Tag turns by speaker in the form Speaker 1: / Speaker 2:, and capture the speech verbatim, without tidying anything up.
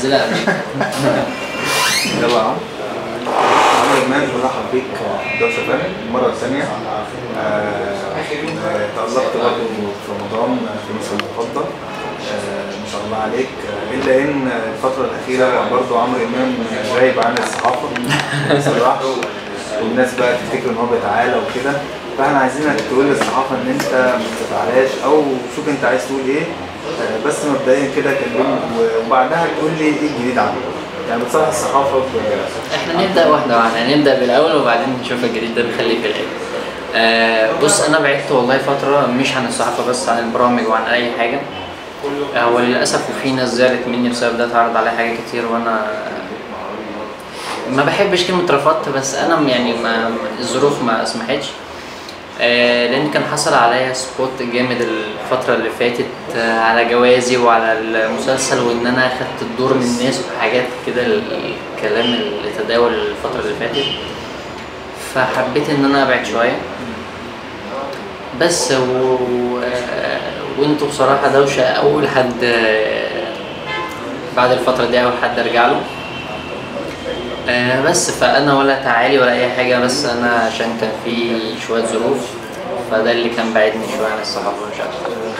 Speaker 1: نزلها
Speaker 2: يلا يا عمرو. عمرو إمام برحب بيك دوشة فن المرة الثانية. تألقت برضه في رمضان في مصر المفضل، ما شاء الله عليك، إلا إن الفترة الأخيرة برضه عمرو إمام غايب عن الصحافة بصراحة، والناس بقى تفتكر إن هو بيتعالى وكده، فاحنا عايزينك تقول للصحافة إن أنت ما بتتعالاش، أو شوف أنت عايز تقول إيه، بس مبدئيا كده كلمني وبعدها تقول لي إيه الجديد عنك. يعني بتصالح الصحافة
Speaker 1: احنا نبدأ واحدة واحدة، نبدأ بالأول وبعدين نشوف الجديد ده بنخليه في الآخر. آه بص، أنا بعدت والله فترة مش عن الصحافة بس، عن البرامج وعن أي حاجة. هو للأسف وفي ناس زعلت مني بسبب ده، اتعرض عليا حاجات كتير وأنا ما بحبش كلمة رفضت، بس أنا يعني ما الظروف ما أسمحتش. آه لأن كان حصل عليا سبوت جامد الفترة اللي فاتت آه على جوازي وعلى المسلسل، وإن أنا أخدت الدور من الناس وحاجات كده، الكلام اللي تداول الفترة اللي فاتت، فحبيت إن أنا أبعد شوية بس. و... وانتوا بصراحة دوشة أول حد بعد الفترة دي، أول حد أرجع له. آه بس فأنا ولا تعالي ولا أي حاجة، بس أنا عشان كان في شوية ظروف، فده اللي كان بعدني شوية عن الصحافة مش أكتر.